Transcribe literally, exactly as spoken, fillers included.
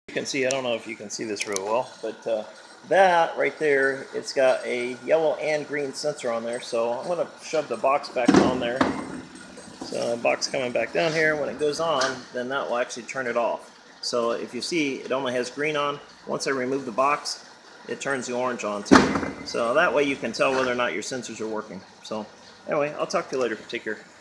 You can see, I don't know if you can see this real well, but uh, that right there, it's got a yellow and green sensor on there. So I'm going to shove the box back on there. So the box coming back down here, when it goes on, then that will actually turn it off. So if you see, it only has green on. Once I remove the box, it turns the orange on too. So that way you can tell whether or not your sensors are working. So anyway, I'll talk to you later. Take care.